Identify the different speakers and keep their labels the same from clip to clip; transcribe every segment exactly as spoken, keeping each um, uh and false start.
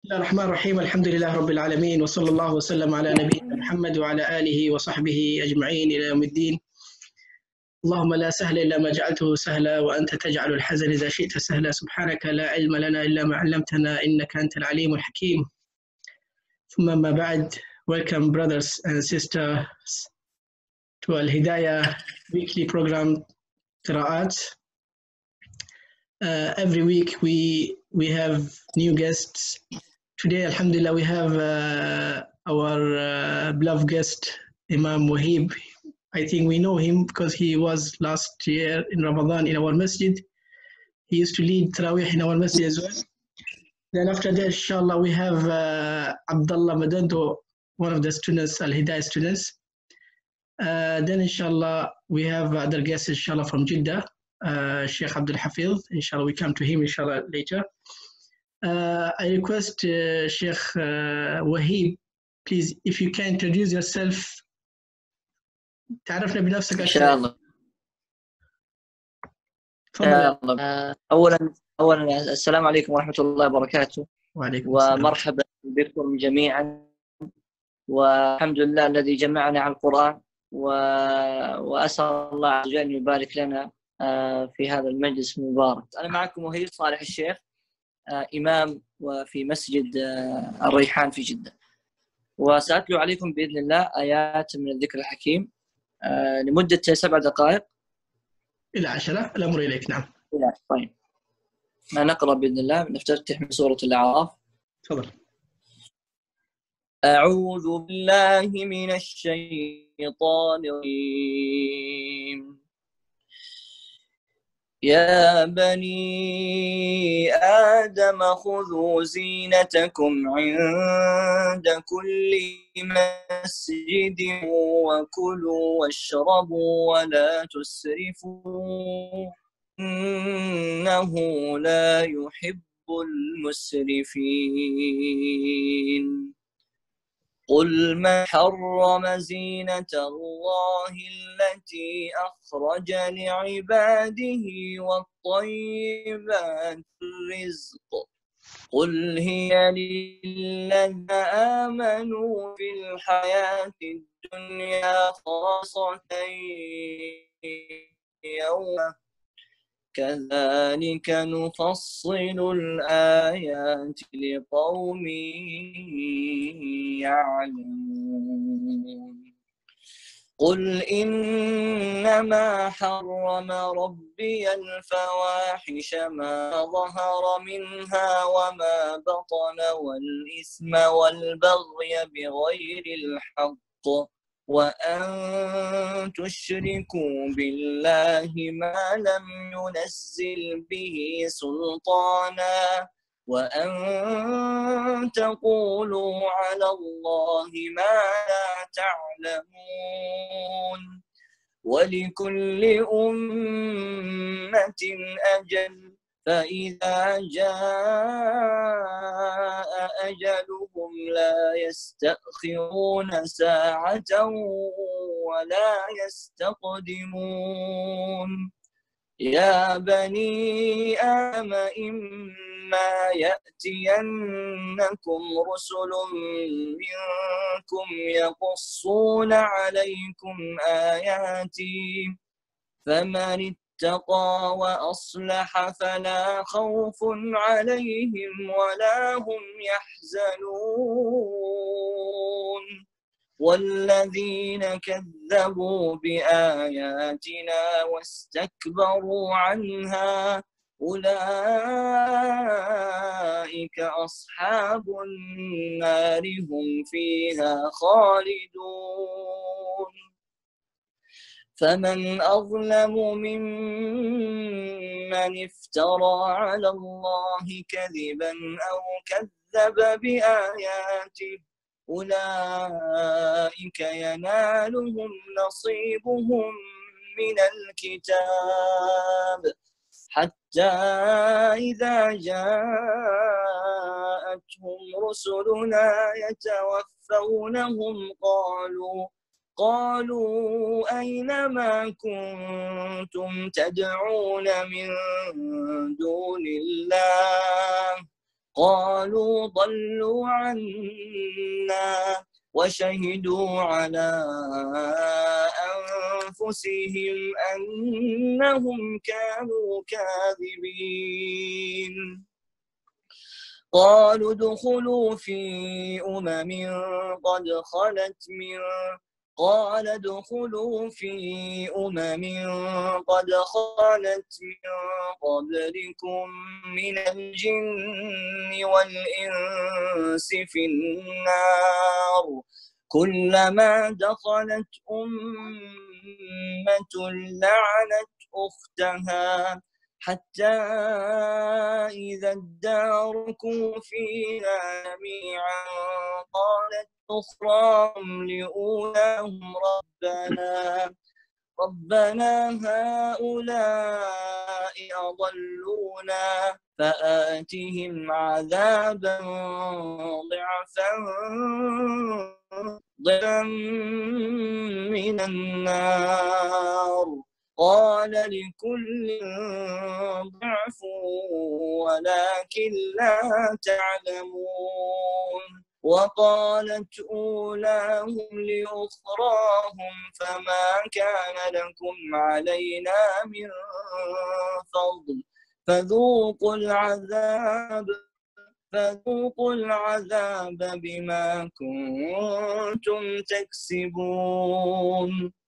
Speaker 1: الله الرحمن الرحيم. الحمد لله رب العالمين، وصلى الله وسلم على نبينا محمد وعلى آله وصحبه أجمعين إلى يوم الدين. اللهم لا سهل إلا ما جعلته سهلا، وأنت تجعل الحزن إذا شئت سهلا. سبحانك لا علم لنا إلا ما علمتنا، إنك أنت العليم الحكيم. ثم ما بعد. Welcome brothers and sisters to Al-Hidayah weekly program قراءات. Uh, every week we we have new guests. Today, alhamdulillah, we have uh, our uh, beloved guest, Imam Wahib. I think we know him because he was last year in Ramadan in our masjid. He used to lead Taraweeh in our masjid as well. Then after that, inshallah, we have uh, Abdullah Madando, one of the students, Al-Hidayah students. Uh, then inshallah, we have other guests, inshallah, from Jeddah, uh, Sheikh Abdul Hafiz. Inshallah, we come to him, inshallah, later. Uh, I request uh, Sheikh uh, Wahib, please, if you can introduce yourself. تعرفنا بنفسك
Speaker 2: إن شاء الله.
Speaker 1: تفضل.
Speaker 2: إن شاء الله. أولا أولا السلام عليكم ورحمة الله وبركاته.
Speaker 1: وعليكم السلام.
Speaker 2: ومرحبا بكم جميعا، والحمد لله الذي جمعنا على القرآن، و... وأسأل الله عز وجل أن يبارك لنا في هذا المجلس المبارك. أنا معكم وهيب صالح الشيخ، إمام وفي مسجد الريحان في جدة، وسأتلو عليكم بإذن الله آيات من الذكر الحكيم لمدة سبع دقائق
Speaker 1: إلى عشرة. الأمر إليك. نعم.
Speaker 2: إلى طيب، ما نقرأ بإذن الله. نفتتح من سورة الأعراف.
Speaker 1: تفضل.
Speaker 2: أعوذ بالله من الشيطان الرجيم. يا بني آدم خذوا زينتكم عند كل مسجد وكلوا واشربوا ولا تسرفوا إنه لا يحب المسرفين. قل من حرم زينة الله التي أخرج لعباده والطيبات الرزق قل هي للذين آمنوا في الحياة الدنيا خاصة يوم كذلك نفصل الآيات لقوم يعلمون. قل إنما حرم ربي الفواحش ما ظهر منها وما بطن والإثم والبغي بغير الحق وأن تشركوا بالله ما لم ينزل به سلطانا وأن تقولوا على الله ما لا تعلمون. ولكل أمة أجل فإذا جاء أجلهم لا يستأخرون ساعة ولا يستقدمون. يا بني آدم إما يأتينكم رسل منكم يقصون عليكم آياتي فمن اتقى وأصلح فلا خوف عليهم ولا هم يحزنون. والذين كذبوا بآياتنا واستكبروا عنها أولئك أصحاب النار هم فيها خالدون. فمن أظلم ممن افترى على الله كذبا أو كذب بآياته أولئك ينالهم نصيبهم من الكتاب حتى إذا جاءتهم رسلنا يتوفونهم قالوا قالوا أين ما كنتم تدعون من دون الله
Speaker 3: قالوا ضلوا عنا وشهدوا على أنفسهم أنهم كانوا كاذبين. قالوا ادخلوا في أمم قد خلت من قال ادخلوا في أمم قد خلت من قبلكم من الجن والإنس في النار كلما دخلت أمة لعنت أختها حتى إذا اداركوا فيها جميعا قالت أخراهم لأولاهم ربنا ربنا هؤلاء أضلونا فآتهم عذابا ضعفا ضعفا من النار قال لكل ضعف ولكن لا تعلمون. وقالت أولاهم لأخراهم فما كان لكم علينا من فضل فذوقوا العذاب فذوقوا العذاب بما كنتم تكسبون.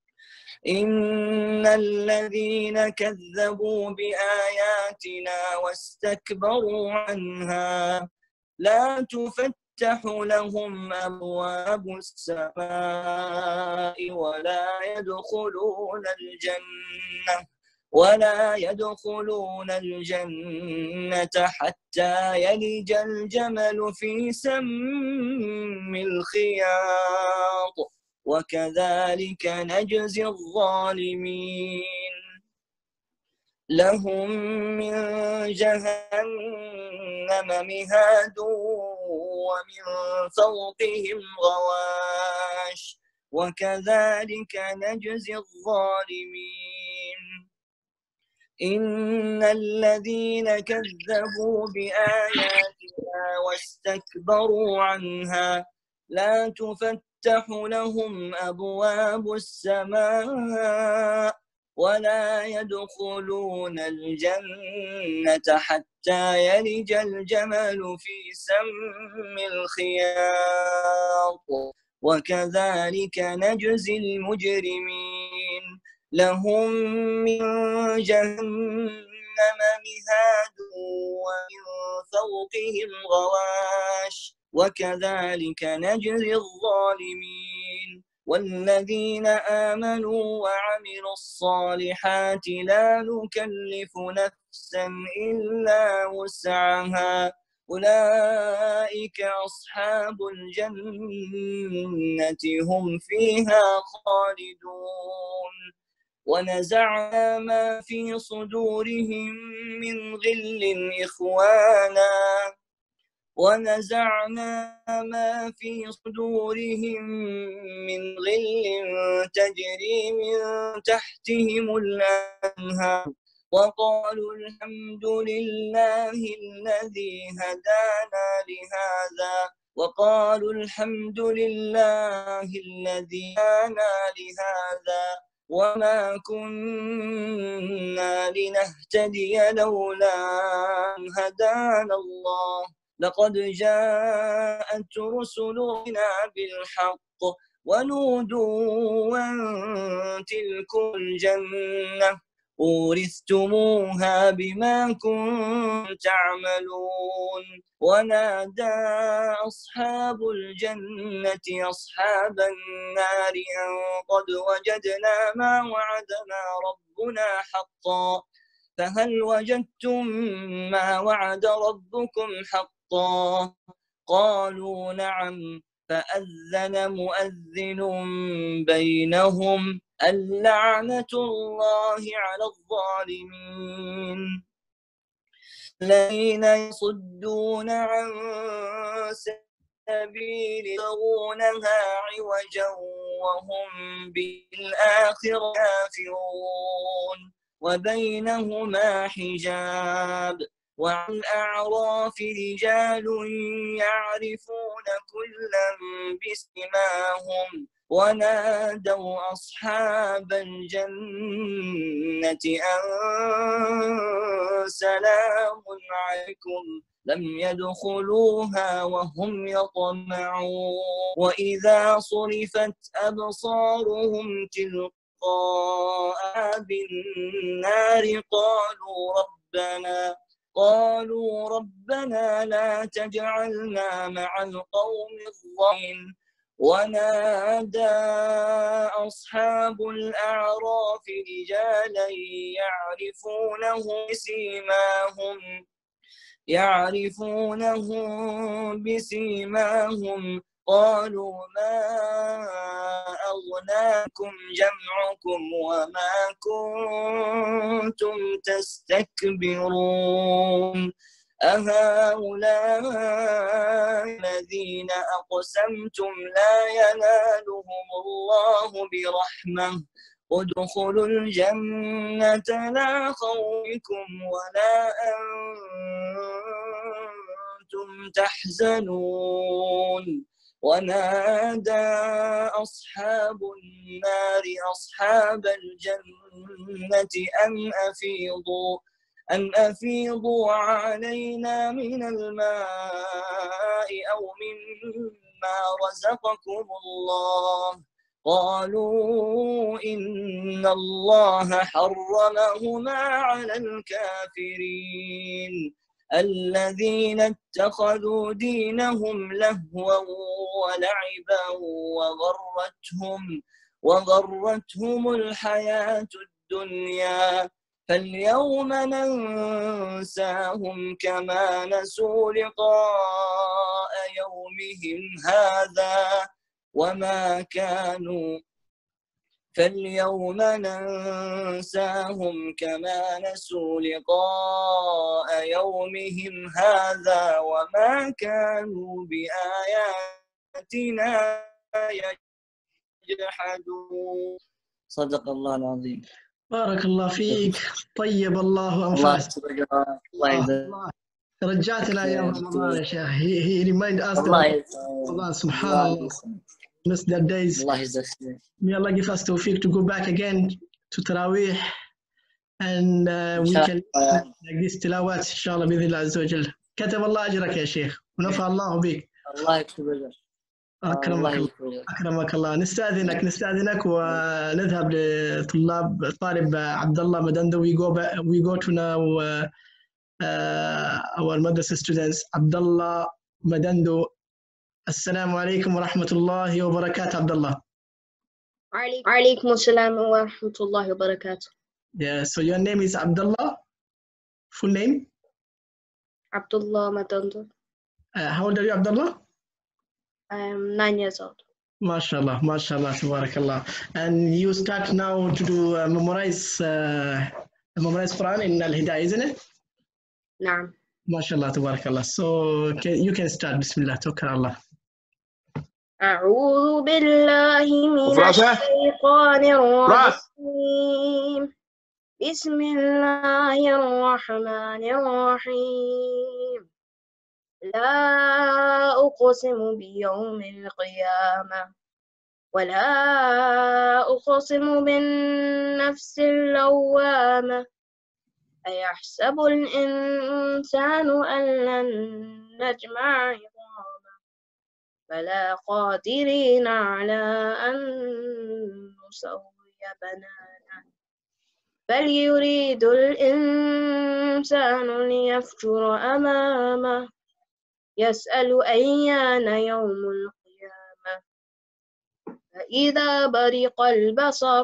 Speaker 3: إن الذين كذبوا بآياتنا واستكبروا عنها لا تفتح لهم أبواب السماء ولا يدخلون الجنة ولا يدخلون الجنة حتى يلج الجمل في سم الخياط وكذلك نجزي الظالمين. لهم من جهنم مهاد ومن فوقهم غواش وكذلك نجزي الظالمين. إن الذين كذبوا بآياتنا واستكبروا عنها لا تفتح لهم أبواب السماء ولا يدخلون الجنة حتى يلج الجمل في سم الخياط وكذلك نجزي المجرمين. لهم من جهنم مهاد ومن فوقهم غواش وكذلك نجزي الظالمين. والذين آمنوا وعملوا الصالحات لا نكلف نفسا إلا وسعها أولئك أصحاب الجنة هم فيها خالدون. ونزعنا ما في صدورهم من غل إخوانا ونزعنا ما في صدورهم من غل تجري من تحتهم الأنهار وقالوا الحمد لله الذي هدانا لهذا وقالوا الحمد لله الذي هدانا لهذا وما كنا لنهتدي لولا أن هدانا الله لقد جاءت رسلنا بالحق ونودوا أن تلكم الجنة أورثتموها بما كنتم تعملون. ونادى أصحاب الجنة أصحاب النار أن قد وجدنا ما وعدنا ربنا حقا فهل وجدتم ما وعد ربكم حقا قالوا نعم فأذن مؤذن بينهم اللعنة الله على الظالمين. الذين يصدون عن سبيل يبغونها عوجا وهم بالآخرة كافرون وبينهما حجاب وعلى الأعراف رجال يعرفون كلا بسماهم ونادوا أصحاب الجنة أن سلام عليكم لم يدخلوها وهم يطمعون وإذا صرفت أبصارهم تلقاء بالنار قالوا ربنا قالوا ربنا لا تجعلنا مع القوم الظالمين ونادى أصحاب الأعراف رجالا يعرفونهم بسيماهم يعرفونهم بسيماهم قالوا ما أغناكم جمعكم وما كنتم تستكبرون أهؤلاء الذين أقسمتم لا ينالهم الله برحمة ادخلوا الجنة لا خوفكم ولا أنتم تحزنون ونادى أصحاب النار أصحاب الجنة أن أفيضوا أن أفيضوا علينا من الماء أو مما رزقكم الله قالوا إن الله حرمهما على الكافرين الذين اتخذوا دينهم لهوا ولعبا وغرتهم وغرتهم الحياة الدنيا فاليوم ننساهم كما نسوا لقاء يومهم هذا وما كانوا فاليوم ننساهم كما نسوا لقاء يومهم هذا وما كانوا بآياتنا يجحدون صدق الله العظيم.
Speaker 1: بارك الله فيك، طيب الله أنفاسك.
Speaker 3: الله يجزاك.
Speaker 1: رجعتنا أيام رمضان يا شيخ. he, he remind us
Speaker 3: الله
Speaker 1: Allah subhanallah miss that days.
Speaker 3: الله يجزاك.
Speaker 1: May Allah give us tawfiq to go back again to Taraweeh and uh, we can like this tilawat inshallah بإذن الله عز وجل. كتب الله أجرك يا شيخ ونفع الله بك.
Speaker 3: الله يكتب أجرك.
Speaker 1: أكرمك الله. أكرمك الله. نستأذنك نستأذنك ونذهب لطلاب طالب عبد الله مدندو. We go back, we go to now uh, uh, our madrasa students. عبد الله مدندو. السلام عليكم ورحمة الله وبركاته. عبد الله.
Speaker 4: وعليكم السلام ورحمة الله وبركاته.
Speaker 1: Yeah, so your name is Abdullah. Full name?
Speaker 4: Abdullah Madando.
Speaker 1: Uh, how old are you, Abdullah?
Speaker 4: I am nine years old.
Speaker 1: MashaAllah, MashaAllah, Tabarakallah. And you start now to do uh, memorize uh, memorize Quran in Al Hidayah, isn't it?
Speaker 4: نعم.
Speaker 1: MashaAllah, Tabarakallah. So can, you can start. Bismillah, Tawakkal Allah.
Speaker 4: أعوذ بالله من الشيطان الرجيم. بسم الله الرحمن الرحيم. لا أقسم بيوم القيامة ولا أقسم بالنفس اللوامة أيحسب الإنسان أن لن نجمع عظامه بلى قادرين على أن نسوي بنانه بل يريد الإنسان ليفجر أمامه يسأل أيان يوم القيامة فإذا برق البصر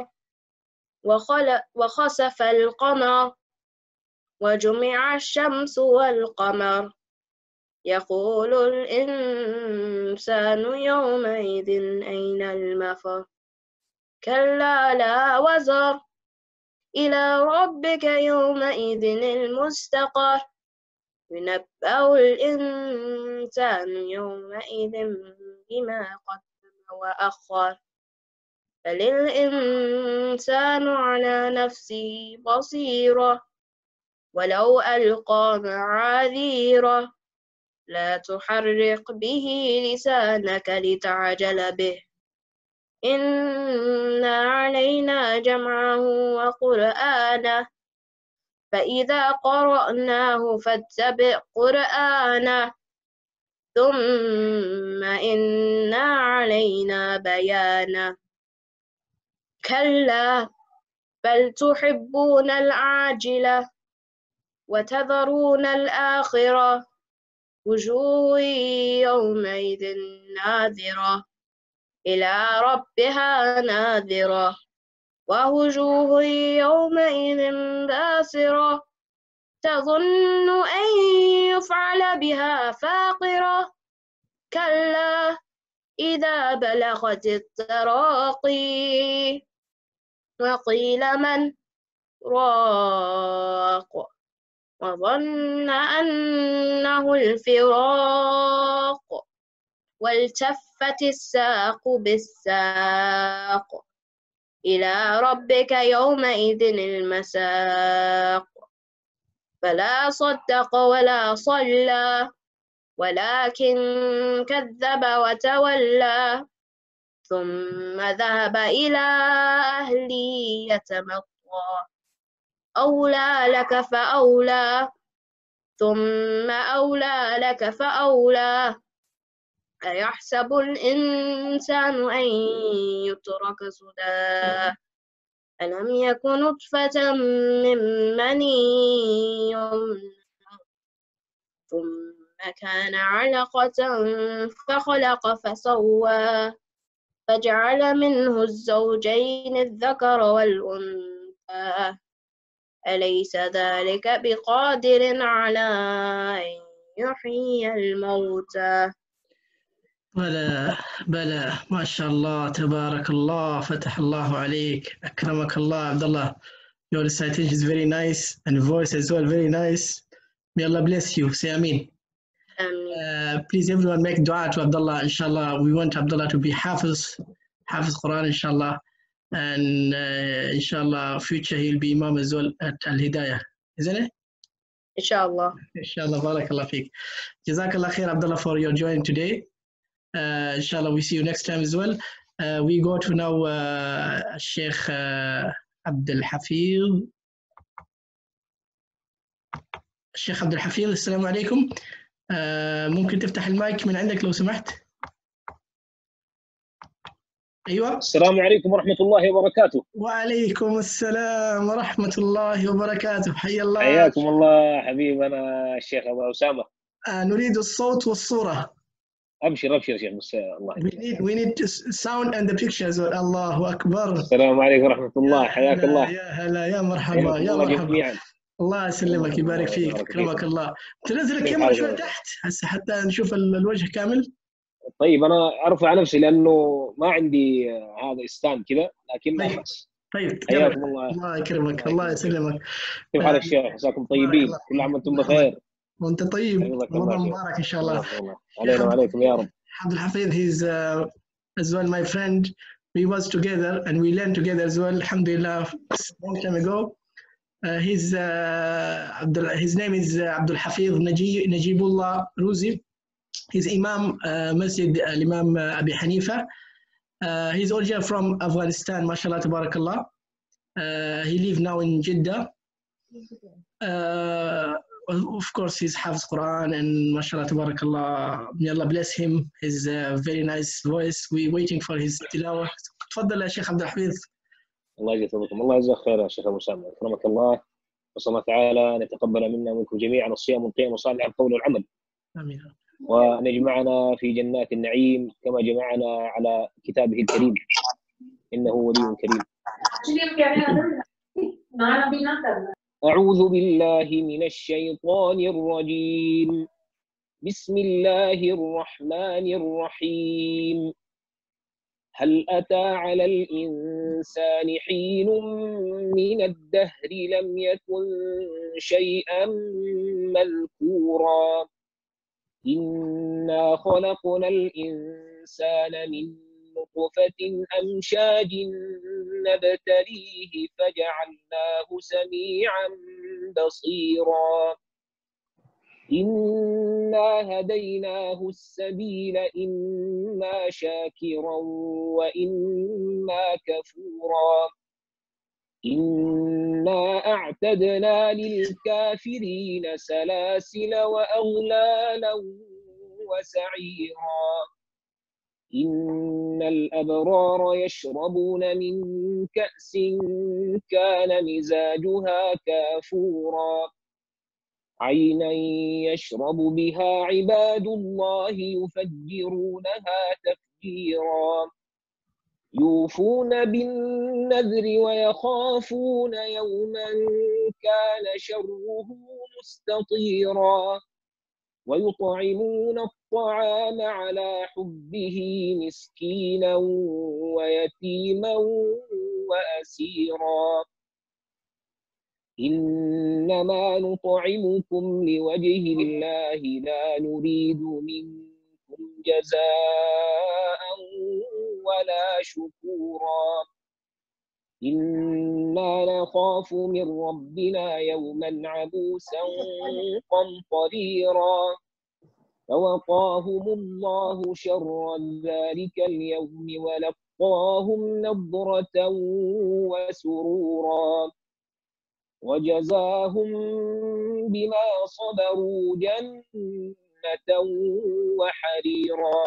Speaker 4: وخسف القمر وجمع الشمس والقمر يقول الإنسان يومئذ أين المفر كلا لا وزر إلى ربك يومئذ المستقر ينبأ الإنسان يومئذ بما قدم وأخر بل الإنسان على نفسه بصيرة ولو ألقى معاذيره لا تحرك به لسانك لتعجل به إن علينا جمعه وقرآنه فإذا قرأناه فاتبع قرآنه ثم إن علينا بيانه كلا بل تحبون العاجلة وتذرون الآخرة وجوه يومئذ ناظرة إلى ربها ناظرة ووجوه يومئذ باسرة تظن أن يفعل بها فاقرة كلا إذا بلغت التراقي وقيل من راق وظن أنه الفراق والتفت الساق بالساق إلى ربك يومئذ المساق فلا صدق ولا صلى ولكن كذب وتولى ثم ذهب إلى أهله يتمطى أولى لك فأولى ثم أولى لك فأولى أيحسب الإنسان أن يترك سدى ألم يكن نطفة من مني ثم كان علقة فخلق فسوى فجعل منه الزوجين الذكر والأنثى أليس ذلك بقادر على أن يحيي الموتى
Speaker 1: بلى بلى ما شاء الله تبارك الله فتح الله عليك أكرمك الله عبد الله. Your recitation is very nice and voice as well very nice. May Allah bless you. Say Ameen. Uh, please everyone make dua to Abdullah. Inshallah, we want Abdullah to be Hafiz, Hafiz Quran, inshallah. And uh, inshallah, future he'll be Imam as well at Al Hidayah, isn't it?
Speaker 4: Inshallah.
Speaker 1: Inshallah, barakallah feek. Jazakallah khair, Abdullah, for your joining today. Uh, inshallah, we see you next time as well. Uh, we go to now uh, Sheikh uh, Abdul Hafiz. Sheikh Abdul Hafiz, assalamu alaikum. Uh, ممكن تفتح المايك من عندك لو سمحت. أيوة.
Speaker 5: السلام عليكم ورحمة الله وبركاته.
Speaker 1: وعليكم السلام ورحمة الله وبركاته. حيا الله.
Speaker 5: حياكم الله حبيبنا الشيخ أبو أسامة.
Speaker 1: آه نريد الصوت والصورة.
Speaker 5: أبشر أبشر يا شيخ بس الله.
Speaker 1: We need we need to sound and the pictures. الله أكبر.
Speaker 5: السلام عليكم ورحمة الله. حياك الله.
Speaker 1: يا هلا يا مرحبا يا مرحبا.
Speaker 5: جميعا.
Speaker 1: الله يسلمك يبارك فيك يكرمك الله. تنزل الكاميرا شوي تحت هسه حتى نشوف الوجه كامل.
Speaker 5: طيب أنا أرفع نفسي لأنه ما عندي هذا إستان كذا لكن ما بأس.
Speaker 1: طيب
Speaker 5: حياكم الله.
Speaker 1: الله يكرمك الله يسلمك.
Speaker 5: كيف حالك الشيخ؟ عساكم طيبين كل عام وأنتم بخير.
Speaker 1: وأنت طيب رمضان مبارك إن شاء الله.
Speaker 5: علينا وعليكم يا رب.
Speaker 1: عبد الحفيظ he's uh, as well my friend. We was together and we learned together as well. Alhamdulillah, long time ago. Uh, his uh, Abdul, his name is uh, Abdul Hafiz Najib Najibullah Ruzi. He's Imam uh, Masjid Al Imam uh, Abi Hanifa. Uh, he's originally from Afghanistan, mashallah, tabarakallah. Uh, he lives now in Jeddah. Uh, of course, he's Hafiz Quran and mashallah, tabarakallah. May Allah bless him. His uh, very nice voice. We're waiting for his tilawah. تفضل يا شيخ عبد الحفيظ.
Speaker 5: الله يجزاكم الله يجزاك خير يا شيخ ابو اسامه اكرمك الله وصلى الله تعالى ان يتقبل منا ومنكم جميعا الصيام والقيام وصالح القول والعمل.
Speaker 1: امين.
Speaker 5: وان يجمعنا في جنات النعيم كما جمعنا على كتابه الكريم انه ولي كريم. اعوذ بالله من الشيطان الرجيم. بسم الله الرحمن الرحيم. هل أتى على الإنسان حين من الدهر لم يكن شيئا مذكورا إنا خلقنا الإنسان من نطفة أمشاج نبتليه فجعلناه سميعا بصيرا إنا هديناه السبيل إما شاكرا وإما كفورا إنا أعتدنا للكافرين سلاسل وأغلالا وسعيرا إن الأبرار يشربون من كأس كان مزاجها كافورا عينا يشرب بها عباد الله يفجرونها تفجيرا يوفون بالنذر ويخافون يوما كان شره مستطيرا ويطعمون الطعام على حبه مسكينا ويتيما وأسيرا إنما نطعمكم لوجه الله لا نريد منكم جزاء ولا شكورا إنا نخاف من ربنا يوما عبوسا قمطريرا فوقاهم الله شر ذلك اليوم ولقاهم نضرة وسرورا وجزاهم بما صبروا جنة وحريرا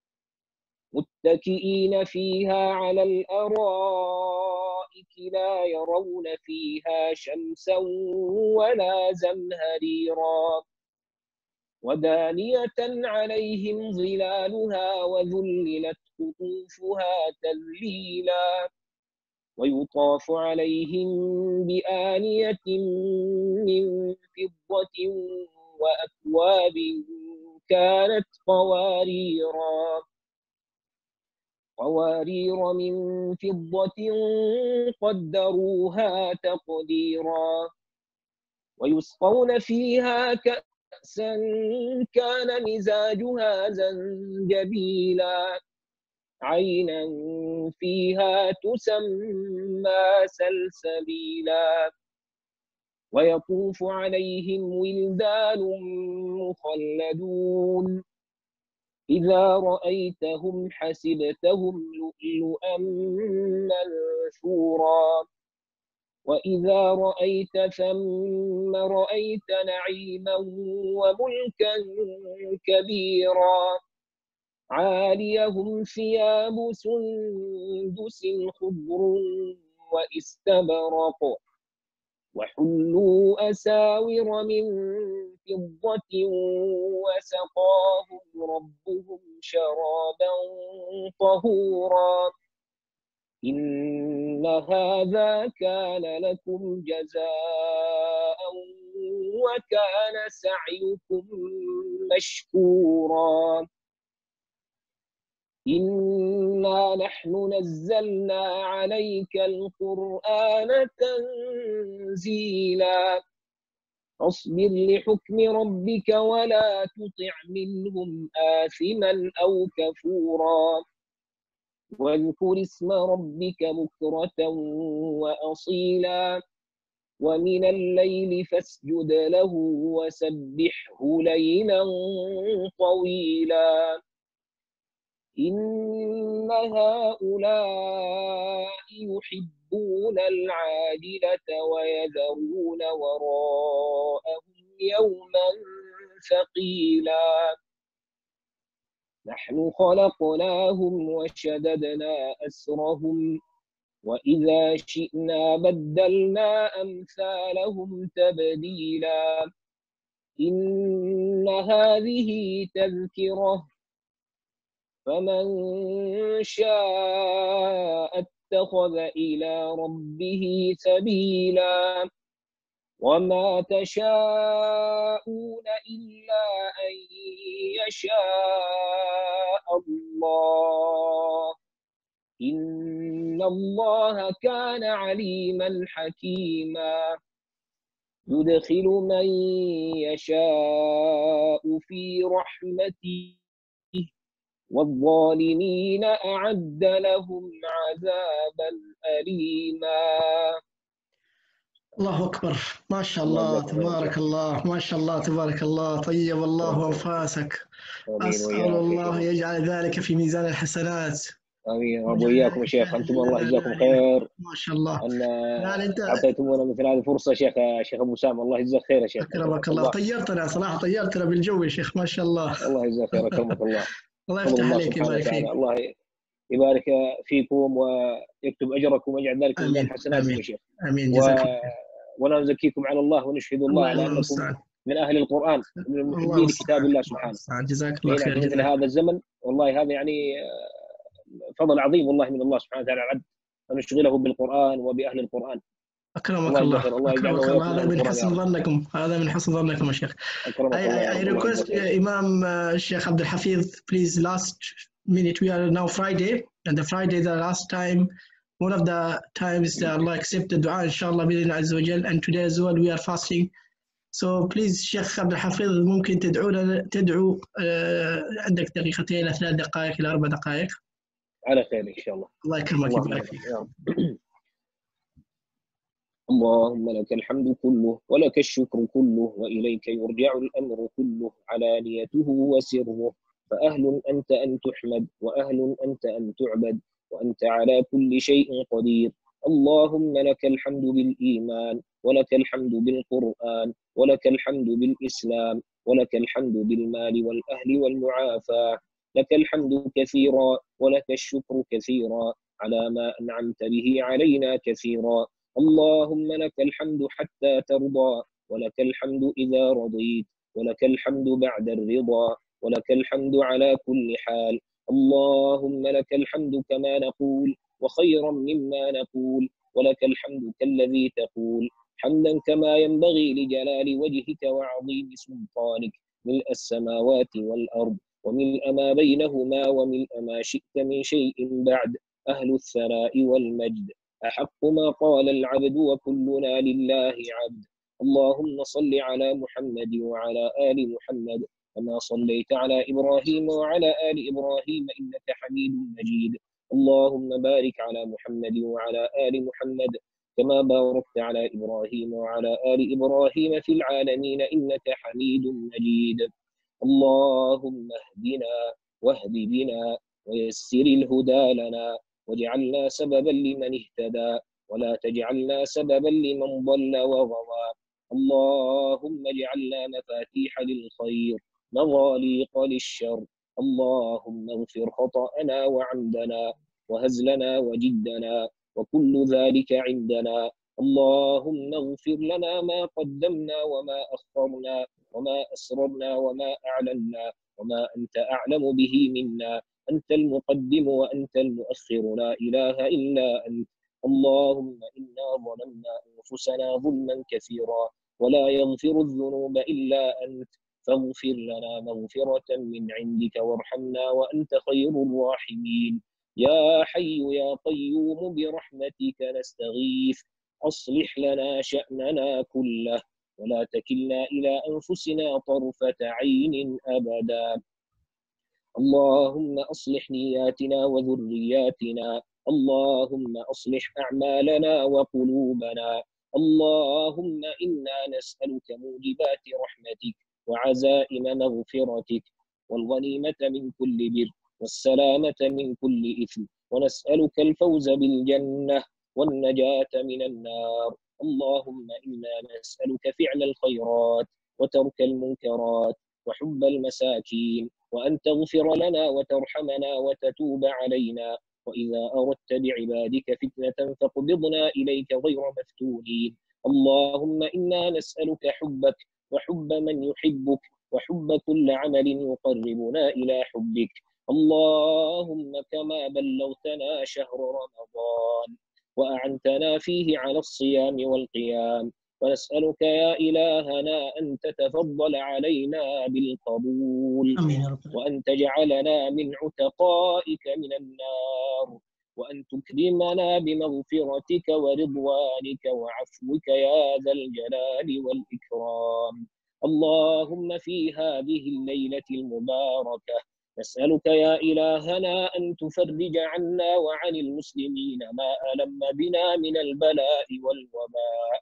Speaker 5: متكئين فيها على الأرائك لا يرون فيها شمسا ولا زمهريرا ودانية عليهم ظلالها وذللت قطوفها تذليلا ويطاف عليهم بآنية من فضة وأكواب كانت قواريرا قوارير من فضة قدروها تقديرا ويسقون فيها كأسا كان مزاجها زنجبيلا عينا فيها تسمى سلسبيلا ويطوف عليهم ولدان مخلدون إذا رأيتهم حسبتهم لؤلؤا منثورا وإذا رأيت ثم رأيت نعيما وملكا كبيرا عاليهم ثياب سندس خضر واستبرق وحلوا أساور من فضة وسقاهم ربهم شرابا طهورا إن هذا كان لكم جزاء وكان سعيكم مشكورا إنا نحن نزلنا عليك القرآن تنزيلا فاصبر لحكم ربك ولا تطع منهم آثما أو كفورا واذكر اسم ربك بكرة وأصيلا ومن الليل فاسجد له وسبحه ليلا طويلا إن هؤلاء يحبون العاجلة ويذرون وراءهم يوما ثقيلا نحن خلقناهم وشددنا أسرهم وإذا شئنا بدلنا أمثالهم تبديلا إن هذه تذكرة فمن شاء اتخذ إلى ربه سبيلا وما تشاءون إلا أن يشاء الله إن الله كان عليما حكيما يدخل من يشاء في رحمته والظالمين أعد لهم عذابا أليما.
Speaker 1: الله أكبر، ما شاء الله تبارك الله، ما شاء الله تبارك الله، طيب الله أنفاسك. أسأل الله يجعل ذلك في ميزان الحسنات.
Speaker 5: آمين. وإياكم يا شيخ، أنتم الله يجزاكم خير.
Speaker 1: ما شاء الله.
Speaker 5: أن
Speaker 1: يعني أنت
Speaker 5: أعطيتمونا مثل هذه الفرصة شيخ شيخ أبو أسامة، الله يجزاك خير يا شيخ.
Speaker 1: أكرمك الله، طيرتنا صراحة، طيرتنا بالجو يا شيخ، ما شاء الله.
Speaker 5: الله يجزاك خير، أكرمك الله.
Speaker 1: الله يفتح عليك ويبارك فيك.
Speaker 5: الله يبارك فيكم ويكتب أجركم ويجعل ذلك من حسناتكم يا شيخ.
Speaker 1: آمين. جزاكم
Speaker 5: و... ولا نزكيكم على الله ونشهد الله على أنكم من أهل القرآن ومن محبين كتاب الله سبحانه.
Speaker 1: جزاك الله خير.
Speaker 5: في مثل هذا الزمن والله هذا يعني فضل عظيم والله من الله سبحانه وتعالى على العبد أن نشغله بالقرآن وبأهل القرآن.
Speaker 1: أكرمك الله. الله أكرمك الله. هذا من حسن ظنكم، هذا من حسن ظنكم يا شيخ.
Speaker 5: أكرمك الله.
Speaker 1: I request Imam Sheikh Abdul Hafiz, please, last minute. We are now Friday, and the Friday the last time, one of the times that Allah accept the dua, inshallah, بإذن عز وجل, and today as well we are fasting. So please Sheikh Abdul Hafiz, ممكن تدعو تدعو عندك دقيقتين إلى ثلاث دقائق إلى أربع دقائق.
Speaker 5: على خير إن شاء الله.
Speaker 1: الله يكرمك ويبارك فيك.
Speaker 5: اللهم لك الحمد كله ولك الشكر كله وإليك يرجع الأمر كله علانيته وسره، فأهل أنت أن تحمد وأهل أنت أن تعبد وأنت على كل شيء قدير. اللهم لك الحمد بالإيمان ولك الحمد بالقرآن ولك الحمد بالإسلام ولك الحمد بالمال والأهل والمعافاة. لك الحمد كثيرا ولك الشكر كثيرا على ما أنعمت به علينا كثيرا. اللهم لك الحمد حتى ترضى ولك الحمد إذا رضيت ولك الحمد بعد الرضا ولك الحمد على كل حال. اللهم لك الحمد كما نقول وخيرا مما نقول، ولك الحمد كالذي تقول، حمدا كما ينبغي لجلال وجهك وعظيم سلطانك، ملء السماوات والأرض وملء ما بينهما وملء ما شئت من شيء بعد، أهل الثناء والمجد، أحق ما قال العبد وكلنا لله عبد. اللهم صل على محمد وعلى آل محمد كما صليت على إبراهيم وعلى آل إبراهيم إنك حميد مجيد. اللهم بارك على محمد وعلى آل محمد كما باركت على إبراهيم وعلى آل إبراهيم في العالمين إنك حميد مجيد. اللهم اهدنا واهد بنا ويسر الهدى لنا واجعلنا سببا لمن اهتدى ولا تجعلنا سببا لمن ضل وغوى. اللهم اجعلنا مفاتيح للخير مغاليق للشر. اللهم اغفر خطأنا وعمدنا وهزلنا وجدنا وكل ذلك عندنا. اللهم اغفر لنا ما قدمنا وما أخرنا وما أسررنا وما أعلنا وما أنت أعلم به منا. أنت المقدم وأنت المؤخر، لا إله إلا أنت. اللهم إنا ظلمنا أنفسنا ظلما كثيرا ولا يغفر الذنوب إلا أنت، فاغفر لنا مغفرة من عندك وارحمنا وأنت خير الراحمين. يا حي يا قيوم برحمتك نستغيث، أصلح لنا شأننا كله ولا تكلنا إلى أنفسنا طرفة عين أبدا. اللهم أصلح نياتنا وذرياتنا. اللهم أصلح أعمالنا وقلوبنا. اللهم إنا نسألك موجبات رحمتك وعزائم مغفرتك والغنيمة من كل بر والسلامة من كل إثم، ونسألك الفوز بالجنة والنجاة من النار. اللهم إنا نسألك فعل الخيرات وترك المنكرات وحب المساكين، وأن تغفر لنا وترحمنا وتتوب علينا، وإذا أردت بعبادك فتنة فاقبضنا إليك غير مفتونين. اللهم إنا نسألك حبك وحب من يحبك وحب كل عمل يقربنا إلى حبك. اللهم كما بلغتنا شهر رمضان وأعنتنا فيه على الصيام والقيام، ونسألك يا إلهنا أن تتفضل علينا بالقبول وأن تجعلنا من عتقائك من النار، وأن تكرمنا بمغفرتك ورضوانك وعفوك يا ذا الجلال والإكرام. اللهم في هذه الليلة المباركة نسألك يا إلهنا أن تفرج عنا وعن المسلمين ما ألم بنا من البلاء والوباء.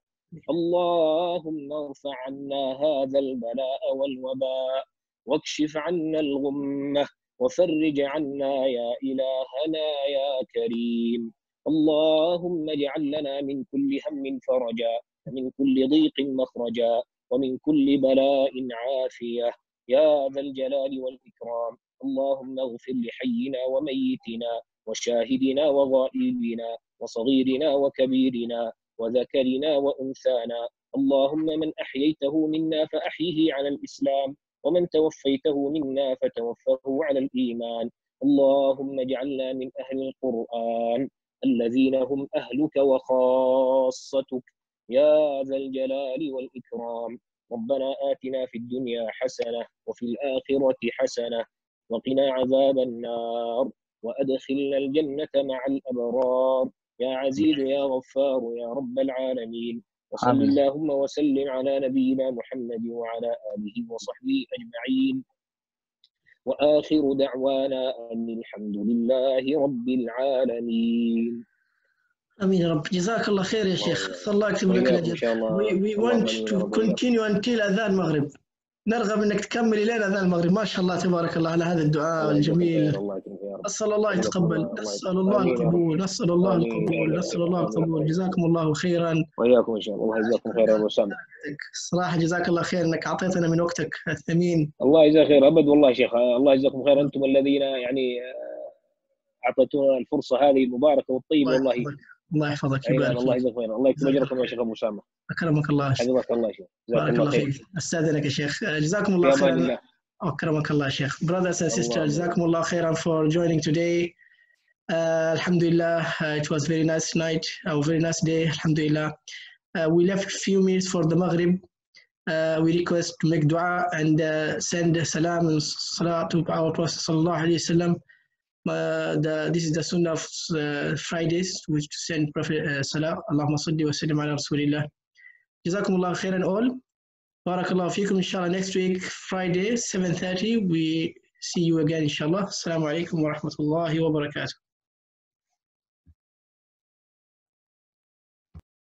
Speaker 5: اللهم ارفع عنا هذا البلاء والوباء واكشف عنا الغمة وفرج عنا يا إلهنا يا كريم. اللهم اجعل لنا من كل هم فرجا ومن كل ضيق مخرجا ومن كل بلاء عافية يا ذا الجلال والإكرام. اللهم اغفر لحينا وميتنا وشاهدنا وغائبنا وصغيرنا وكبيرنا وذكرنا وأنثانا. اللهم من أحييته منا فأحيه على الإسلام ومن توفيته منا فتوفه على الإيمان. اللهم اجعلنا من أهل القرآن الذين هم أهلك وخاصتك يا ذا الجلال والإكرام. ربنا آتنا في الدنيا حسنة وفي الآخرة حسنة وقنا عذاب النار وأدخلنا الجنة مع الأبرار يا عزيز يا غفار يا رب العالمين. وصل اللهم وسلم على نبينا محمد وعلى آله وصحبه أجمعين. وآخر دعوانا أن الحمد لله رب العالمين.
Speaker 1: آمين يا رب. جزاك الله خير يا شيخ. صلى الله يكتب لك الأجر. We, we want to continue until أذان المغرب. نرغب انك تكمل الى اذان المغرب. ما شاء الله تبارك الله على هذا الدعاء الجميل. اسال الله يتقبل، نسال الله القبول، نسال الله القبول، نسال الله القبول. جزاكم الله خيرا.
Speaker 5: وإياكم ان شاء الله. الله يجزاكم خير يا ابو اسامه.
Speaker 1: صراحه جزاك الله خير انك اعطيتنا من وقتك الثمين.
Speaker 5: الله يجزاك خير ابد والله شيخ. الله يجزاكم خير، انتم الذين يعني اعطيتونا الفرصه هذه المباركه والطيبه. والله
Speaker 1: الله يحفظك.
Speaker 5: الله يجزاك خير. الله يكتب اجركم يا شيخ ابو اسامه.
Speaker 1: اكرمك الله.
Speaker 5: حفظك الله شيخ.
Speaker 1: بارك الله فيك. استاذنك يا شيخ. جزاكم الله خيرا. أكرمك الله شيخ. Brothers and sisters, جزاكم الله خيرا for joining today. Uh, Alhamdulillah, uh, it was very nice night, a very nice day. Alhamdulillah. Uh, we left few minutes for the Maghrib. Uh, we request to make dua and uh, send salam and salat to our Prophet sallallahu alaihi wasallam. Uh, the, this is the sunnah of uh, Fridays, which to send Prophet uh, salam. Allahumma salli wa sallim ala rasulillah. جزاكم الله خيرا all. بارك الله فيكم. إن شاء الله next week Friday seven thirty we see you again إن شاء الله. السلام عليكم ورحمة الله وبركاته.